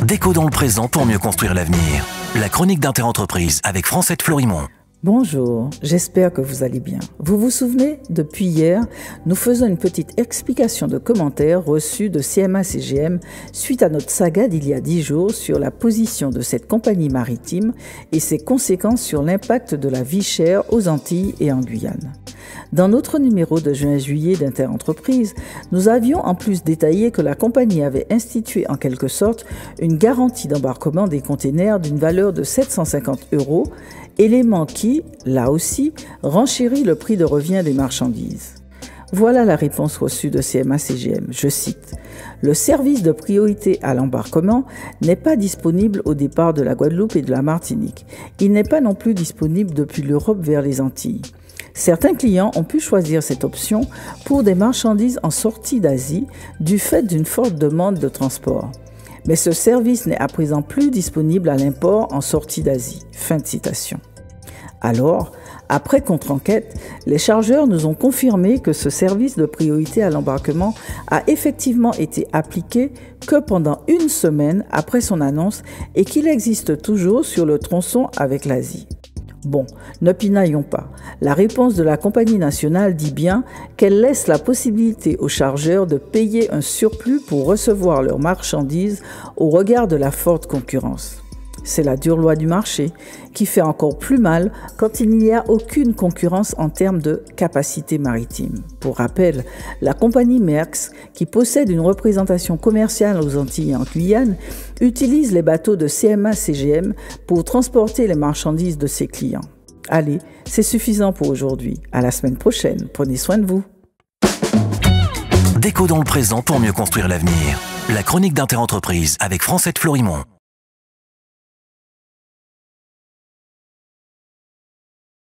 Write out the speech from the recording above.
Déco dans le présent pour mieux construire l'avenir. La chronique d'Interentreprise avec Francette Florimond. Bonjour, j'espère que vous allez bien. Vous vous souvenez, depuis hier, nous faisons une petite explication de commentaires reçus de CMA-CGM suite à notre saga d'il y a 10 jours sur la position de cette compagnie maritime et ses conséquences sur l'impact de la vie chère aux Antilles et en Guyane. Dans notre numéro de juin-juillet d'Interentreprise, nous avions en plus détaillé que la compagnie avait institué en quelque sorte une garantie d'embarquement des containers d'une valeur de 750 €, élément qui, là aussi, renchérit le prix de revient des marchandises. Voilà la réponse reçue de CMA-CGM, je cite. « Le service de priorité à l'embarquement n'est pas disponible au départ de la Guadeloupe et de la Martinique. Il n'est pas non plus disponible depuis l'Europe vers les Antilles. Certains clients ont pu choisir cette option pour des marchandises en sortie d'Asie du fait d'une forte demande de transport. Mais ce service n'est à présent plus disponible à l'import en sortie d'Asie. » Fin de citation. Alors, après contre-enquête, les chargeurs nous ont confirmé que ce service de priorité à l'embarquement a effectivement été appliqué que pendant une semaine après son annonce et qu'il existe toujours sur le tronçon avec l'Asie. Bon, ne pinaillons pas. La réponse de la compagnie nationale dit bien qu'elle laisse la possibilité aux chargeurs de payer un surplus pour recevoir leurs marchandises au regard de la forte concurrence. C'est la dure loi du marché qui fait encore plus mal quand il n'y a aucune concurrence en termes de capacité maritime. Pour rappel, la compagnie Maersk, qui possède une représentation commerciale aux Antilles et en Guyane, utilise les bateaux de CMA-CGM pour transporter les marchandises de ses clients. Allez, c'est suffisant pour aujourd'hui. À la semaine prochaine. Prenez soin de vous. Déco dans le présent pour mieux construire l'avenir. La chronique d'Interentreprise avec Francette Florimond.